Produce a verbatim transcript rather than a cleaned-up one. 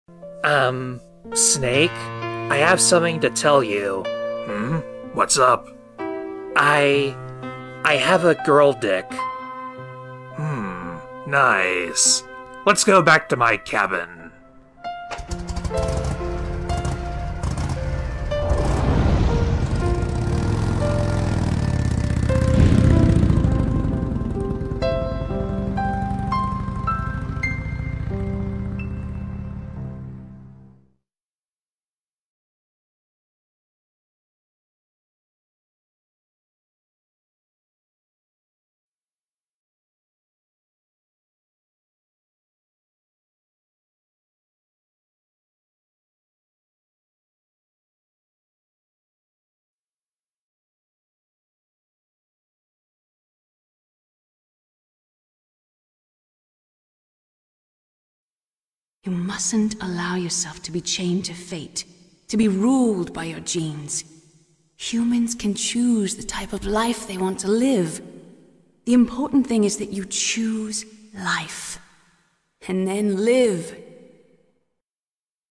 Um, Snake, I have something to tell you. Hmm? What's up? I... I have a girl dick. Hmm, nice. Let's go back to my cabin. You mustn't allow yourself to be chained to fate, to be ruled by your genes. Humans can choose the type of life they want to live. The important thing is that you choose life, and then live.